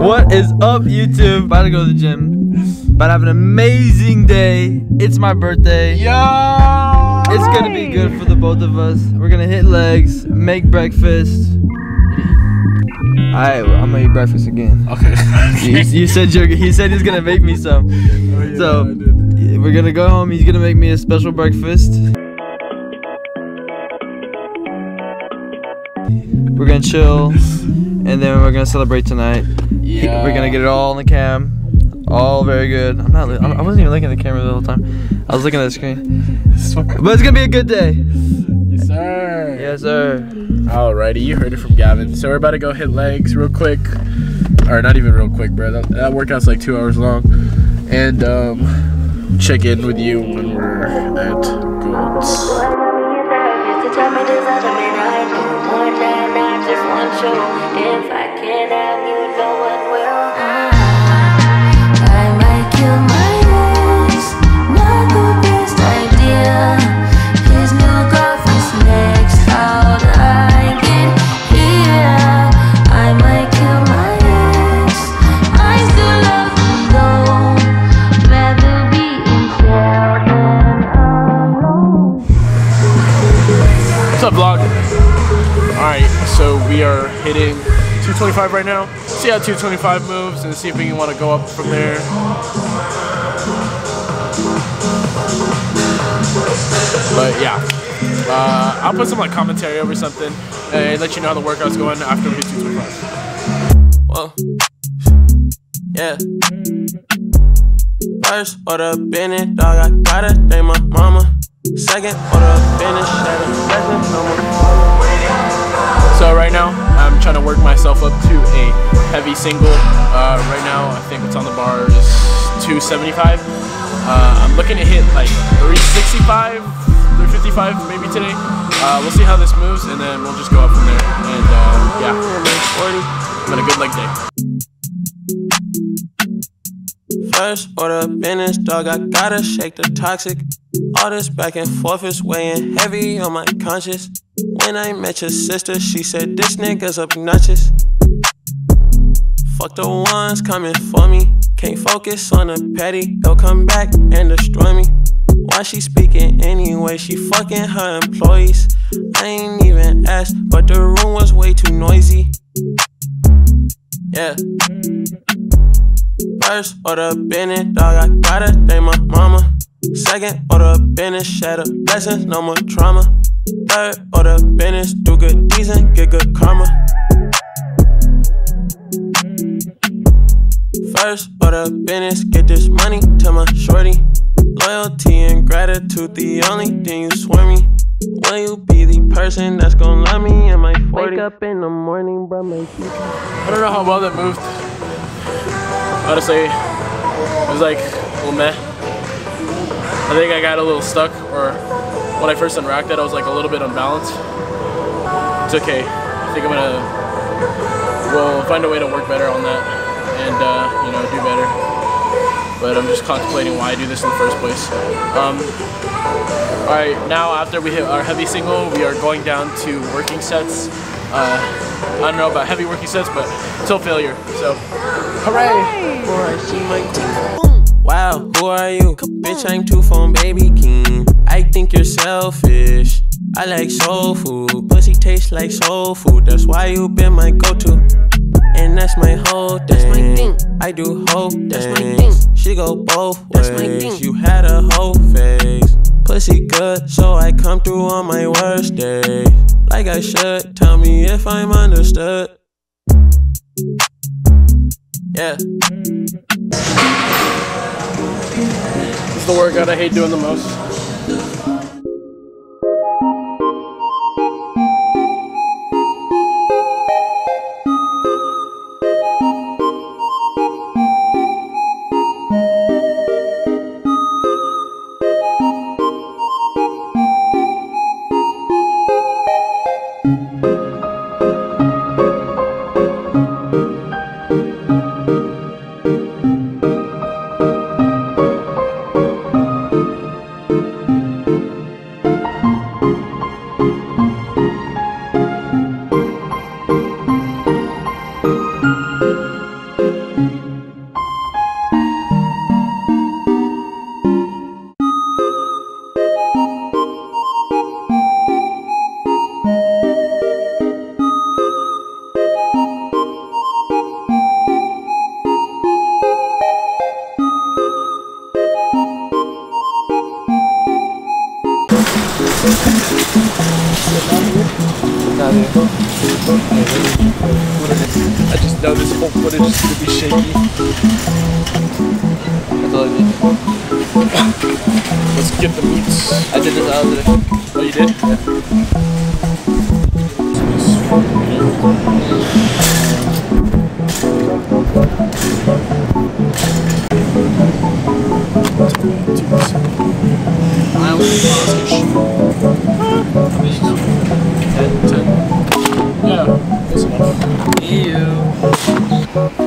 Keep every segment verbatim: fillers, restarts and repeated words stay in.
What is up, YouTube? About to go to the gym. About to have an amazing day. It's my birthday. Yeah. It's gonna be good for the both of us. We're gonna hit legs, make breakfast. Alright, I'm gonna eat breakfast again. Okay. you, you said you're. He said he's gonna make me some. Oh, yeah, so we're gonna go home. He's gonna make me a special breakfast. We're gonna chill, and then we're gonna celebrate tonight. Yeah. We're gonna get it all on the cam. All very good. I'm not. I wasn't even looking at the camera the whole time. I was looking at the screen. But it's gonna be a good day. Yes, sir. Yes, sir. Alrighty, you heard it from Gavin. So we're about to go hit legs real quick, or not even real quick, bro. That, that workout's like two hours long, and um, check in with you when we're at Goods. If I can't have you, no one will. I might kill my ex, not the best idea. His new girlfriend's next, how'd I get here? I might kill my ex, I still love him though. Rather be in jail than alone. What's up, vlog? Alright, so we are hitting two twenty-five right now. See how two twenty-five moves and see if we want to go up from there. But yeah, uh, I'll put some like commentary over something and let you know how the workout's going after we hit two twenty-five. Whoa, yeah. First order business, dog, I gotta thank my mama. Second order business, shut up, second number. So right now, I'm trying to work myself up to a heavy single. Uh, right now, I think what's on the bar is two seventy-five. Uh, I'm looking to hit like three sixty-five, three fifty-five maybe today. Uh, we'll see how this moves, and then we'll just go up from there. And uh, yeah, forty. I'm in a good leg day. First order business, dog, I gotta shake the toxic. All this back and forth is weighing heavy on my conscience. When I met your sister, she said this nigga's obnoxious. Fuck the ones coming for me. Can't focus on the petty. They'll come back and destroy me. Why she speaking anyway? She fucking her employees. I ain't even asked, but the room was way too noisy. Yeah. First order business, dog, I gotta thank my mama. Second order business, shatter blessings, no more trauma. Third order business, do good deeds and get good karma. First order business, get this money to my shorty. Loyalty and gratitude, the only thing you swear me. Will you be the person that's gonna love me in my forty? Wake up in the morning, bro, my future. I don't know how well that moved. Honestly, it was like a little meh. I think I got a little stuck, or when I first unracked it, I was like a little bit unbalanced. It's okay. I think I'm gonna, we'll find a way to work better on that and, uh, you know, do better. But I'm just contemplating why I do this in the first place. Um, Alright, now after we hit our heavy single, we are going down to working sets. Uh, I don't know about heavy working sets, but till failure. So, hooray! Before I see my team. Wow, who are you? Bitch, I'm two-phone baby king. I think you're selfish. I like soul food. Pussy tastes like soul food. That's why you been my go-to. And that's my whole thing. That's my thing. I do whole things. That's my thing. She go both ways. That's my thing. You had a whole face. Pussy good, so I come through on my worst day. Like I should. Tell me if I'm understood. Yeah. It's the workout I hate doing the most. I just know this whole footage is gonna be shaky. That's all I did. Let's get the meats. I did this out today. Oh, you did? I was ten, ten. Yeah, that's enough. Ew.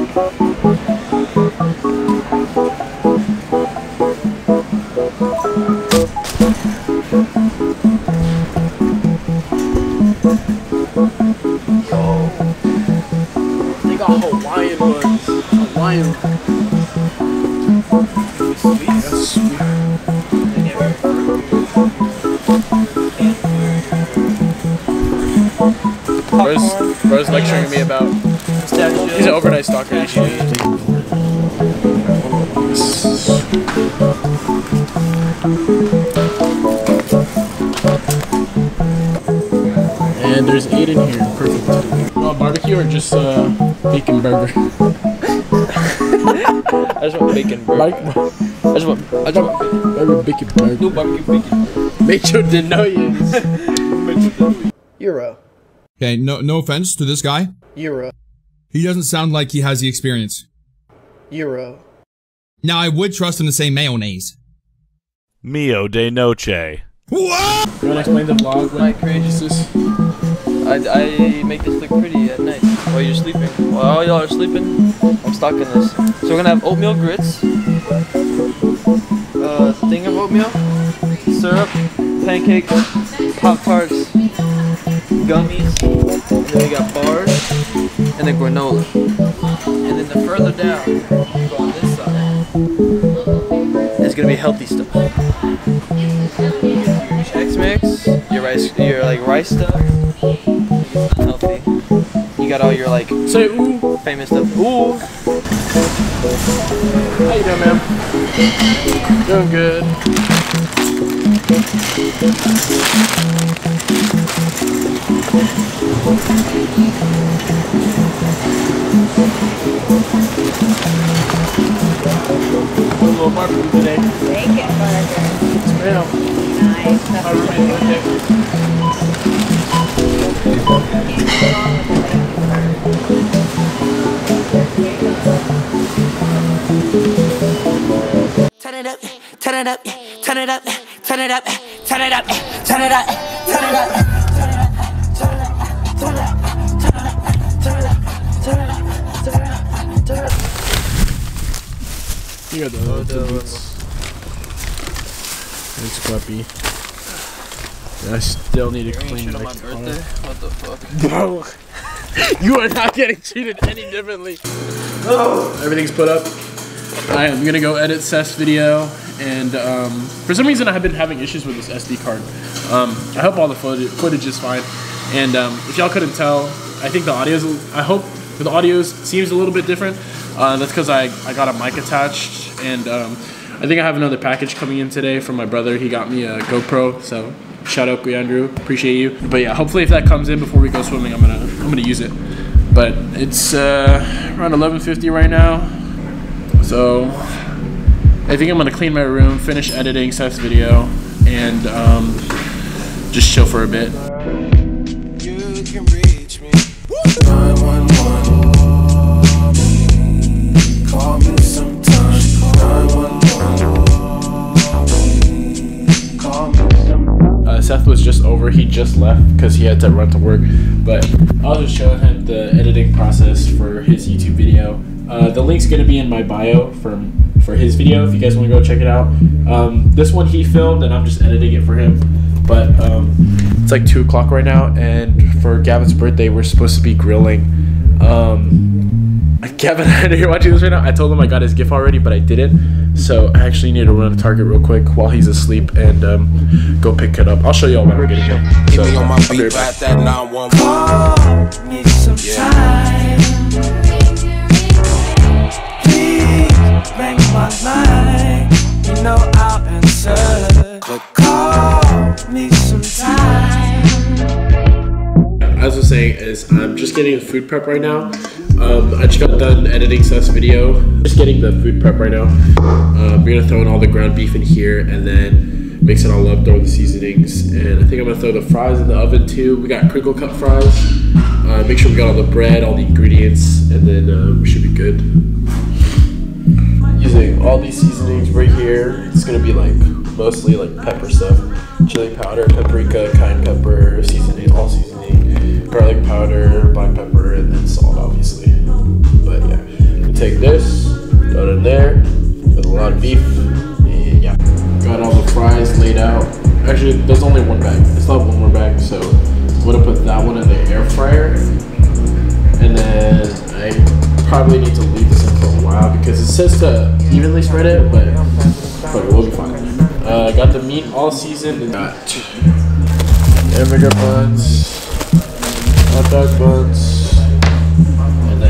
They got Hawaiian ones. Hawaiian. Sweet. That's sweet. Bro's, bro's lecturing me about. He's an overnight stalker. He should take And there's eight in here. Perfect. You want barbecue or just uh, bacon burger? I just want bacon burger. I just want, I just want Burger, bacon burger. no barbecue bacon. Macho denoyers. Euro. Okay, no no offense to this guy. Euro. He doesn't sound like he has the experience. Euro. Now, I would trust him to say mayonnaise. Mio de noche. What? You wanna explain the vlog? My creations. I, I make this look pretty at night while you're sleeping. While all y'all are sleeping, I'm stocking this. So we're gonna have oatmeal grits, uh, thing of oatmeal, syrup, pancakes, Pop-Tarts, gummies, and then we got bars, and then granola. And then the further down, you go on this side, it's gonna be healthy stuff. Your Chex Mix, your rice, your like rice stuff. It's not healthy. You got all your like Say ooh. famous stuff. Ooh. How you doing, man? Doing good. A little barbecue today. Bacon burger. Yes, ma'am. Nice. My roommate's birthday. Turn it up, turn it up, turn it up, turn it up, turn it up, turn it up, turn it up. Here are the, the boots. It's puppy. I still need to clean my my birthday? What the fuck? Bro, you are not getting treated any differently. Oh. Everything's put up. I am gonna go edit Seth's video, and um, for some reason I've been having issues with this S D card. Um, I hope all the footage, footage is fine. And um, if y'all couldn't tell, I think the audio's, I hope the audio seems a little bit different. Uh, that's because I, I got a mic attached, and um, I think I have another package coming in today from my brother. He got me a GoPro, so shout out Andrew, appreciate you. But yeah, hopefully if that comes in before we go swimming, I'm gonna I'm gonna use it. But it's uh, around eleven fifty right now, so I think I'm gonna clean my room, finish editing Seth's video, and um, just chill for a bit. You can reach me. nine one one. Call me sometime. nine one one. Call me sometime. Uh, Seth was just over. He just left because he had to run to work. But I was just showing him the editing process for his YouTube video. Uh, the link's gonna be in my bio for for his video if you guys want to go check it out. Um, this one he filmed, and I'm just editing it for him. But um, it's like two o'clock right now, and for Gavin's birthday, we're supposed to be grilling. Um, Gavin, I know you're watching this right now. I told him I got his gift already, but I didn't. So I actually need to run to Target real quick while he's asleep and um, go pick it up. I'll show y'all when I'm getting it. So, Keep me on my I'll be feet, right ride that nine one one. Call me sometime. Please ring my line. You know I'll answer. But call me sometime. as I was saying, is I'm just getting the food prep right now. Um, I just got done editing Seth's video. Just getting the food prep right now. Uh, we're gonna throw in all the ground beef in here and then mix it all up, throw the seasonings, and I think I'm gonna throw the fries in the oven too. We got crinkle cut fries. Uh, make sure we got all the bread, all the ingredients, and then uh, we should be good. Using all these seasonings right here. It's gonna be like mostly like pepper stuff, chili powder, paprika, cayenne pepper, seasoning, all seasoning, garlic powder, black pepper, and then salt, obviously. But yeah, we take this, throw it in there with a lot of beef, and yeah. Got all the fries laid out. Actually, there's only one bag. I still have one more bag, so I'm gonna put that one in the air fryer, and then I probably need to leave this in for a while because it says to evenly spread it, but but we'll be fine. Uh, I got the meat all seasoned and got hamburger buns, hot dog buns, and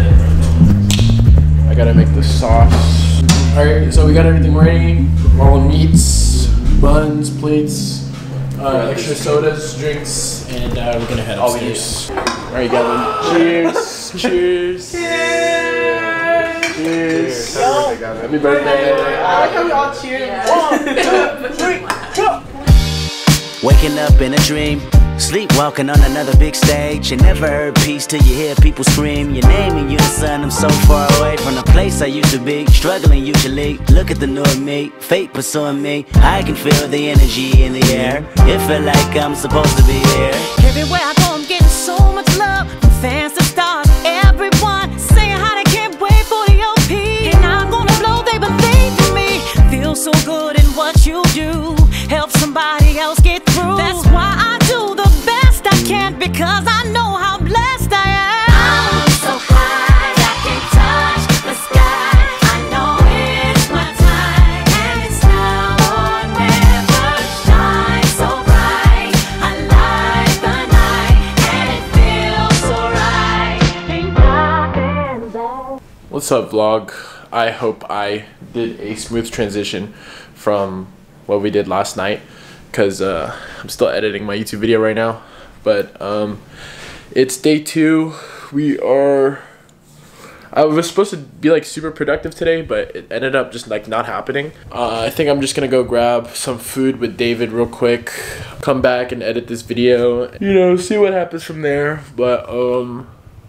then I gotta make the sauce. Alright, so we got everything ready. All the meats, buns, plates, uh, extra sodas, drinks, and uh, we're gonna head upstairs. Alright, Gavin. Cheers! Cheers! Cheers! Cheers! Happy birthday! I like how we all cheered. One, two, three, go! Waking up in a dream, sleepwalking on another big stage. You never heard peace till you hear people scream your name in unison. I'm so far away from the place I used to be, struggling usually. Look at the new me, fate pursuing me. I can feel the energy in the air. It feel like I'm supposed to be here. Everywhere I go, I'm getting so much love from fans to stars. Everyone saying how they can't wait for the O P. And I'm gonna blow, they believe in me. Feel so good in what you do. Help somebody else get through. That's why I do the best I can, because I know how blessed I am. I'm so high, I can touch the sky. I know it's my time, and it's now or never. Shine so bright, I light the night, and it feels so right. Ain't nothing that. What's up, vlog? I hope I did a smooth transition from what we did last night, because uh, I'm still editing my YouTube video right now. But um, it's day two. We are. I was supposed to be like super productive today, but it ended up just like not happening. Uh, I think I'm just gonna go grab some food with David real quick, come back and edit this video. You know, see what happens from there. But um.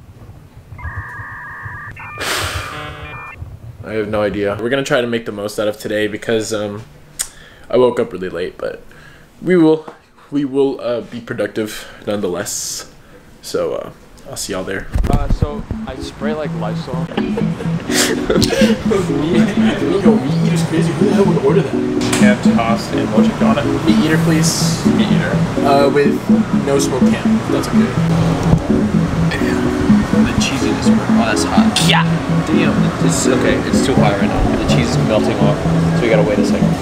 I have no idea. We're gonna try to make the most out of today because um, I woke up really late, but we will we will uh, be productive nonetheless. So uh, I'll see y'all there. Uh, so I spray like Lysol. Yo, meat eater's crazy. Who the hell would order that? Ham tossed and what you on it? Meat eater, please. Meat eater. Uh, with no smoked ham. If that's okay. The cheesiness, bro. Oh, that's hot. Yeah. Damn. It's okay. It's too hot right now. The cheese is melting off, so we gotta wait a second.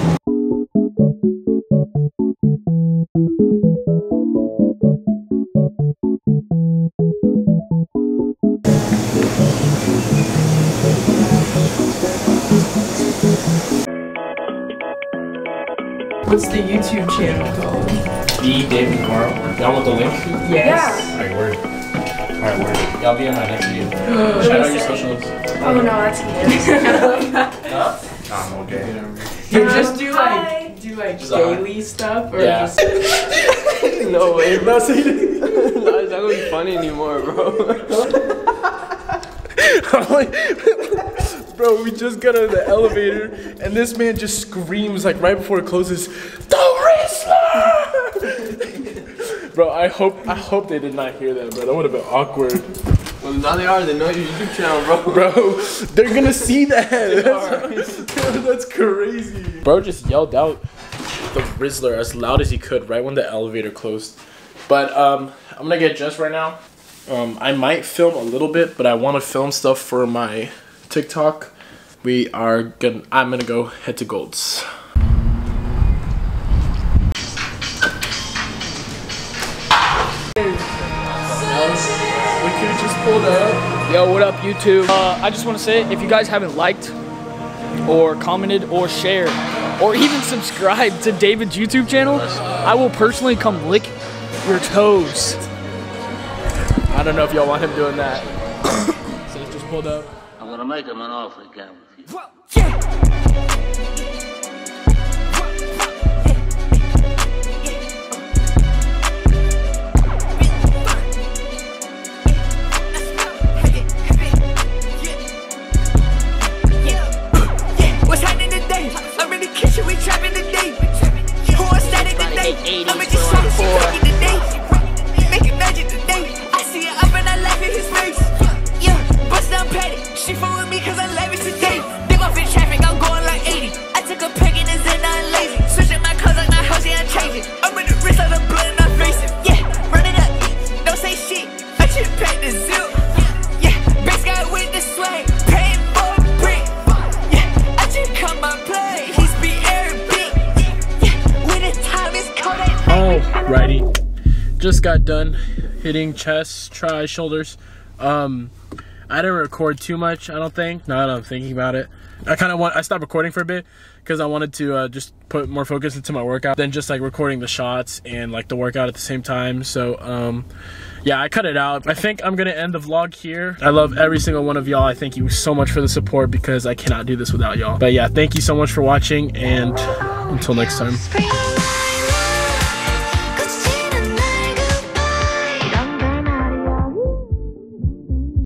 What's the YouTube channel called? The David Navarro. Y'all want the link? Yes. Alright, word. Alright, word. Y'all be on my next video. Shout out your socials. Oh no, that's good. Huh? I'm okay. You just do like do like daily stuff, or yeah. just No way, bro. No, it's not gonna be funny anymore, bro. I'm like, bro, we just got out of the elevator, and this man just screams like right before it closes, "The Wrestler!" Bro, I hope I hope they did not hear that, bro. That would have been awkward. Well, now they are. They know your YouTube channel, bro. Bro, they're gonna see that. That's, that's crazy. Bro just yelled out the Rizzler as loud as he could right when the elevator closed. But um, I'm gonna get dressed right now. Um, I might film a little bit, but I want to film stuff for my TikTok. We are gonna. I'm gonna go head to Gold's. Look who just pulled up. Yo, what up, YouTube? Uh, I just want to say, if you guys haven't liked, or commented, or shared, or even subscribed to David's YouTube channel, I will personally come lick your toes. I don't know if y'all want him doing that. So he just pulled up. I'm gonna make him an offer again with you. What's happening today? I'm in the kitchen, we trapping today. Who are static today? I'm in the shop, she cooking today. Making magic today. I see it up and I laugh in his face. Yeah, bust down patty. She full with me cause I lavish today. Big off in traffic, I'm going like eighty. I took a peck and it's in, I'm lazy. Switching my clothes like my house, yeah, I'm changing. I'm in the wrist of the blood and I face it. Yeah, run it up. Don't say shit. I just packed the zip. Yeah, base guy with the swag. Paying for a brick. Come on, play. He's be Arabic. Yeah, when the time is cold. Alrighty, just got done hitting chest, tries, shoulders. Um, I didn't record too much. I don't think. Now that I'm thinking about it, I kind of want. I stopped recording for a bit because I wanted to uh, just put more focus into my workout than just like recording the shots and like the workout at the same time. So um. Yeah, I cut it out. I think I'm gonna end the vlog here. I love every single one of y'all. I thank you so much for the support because I cannot do this without y'all. But yeah, thank you so much for watching, and until next time.